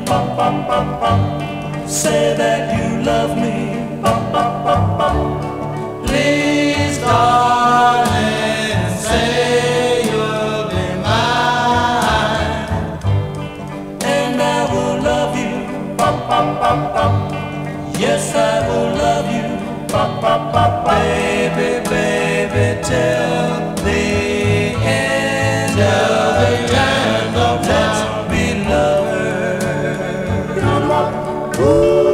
Say that you love me. Please, darling, say you'll be mine, and I will love you. Yes, I will love you. Baby, baby, till the end of the time. Let's be lovers.